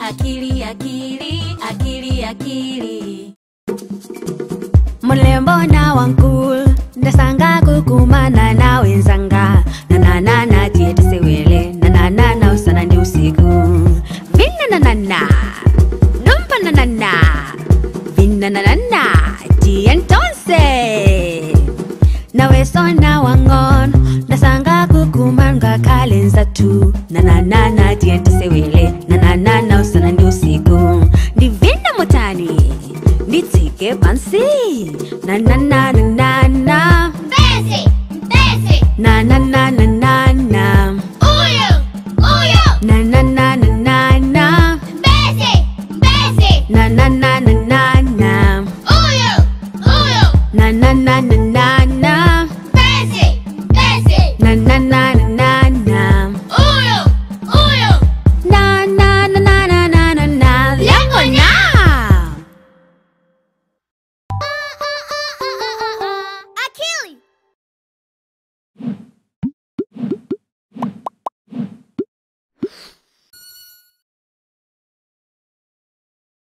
akili akili akili akili. Mulembo na wankul ndasanga kukumana na wenzanga na na tiete sewele na usana ndi usiku vinna na numpa na vinna na ti entonces nawe sona wangon ndasanga kukumanga kalenza tu na tiete sewele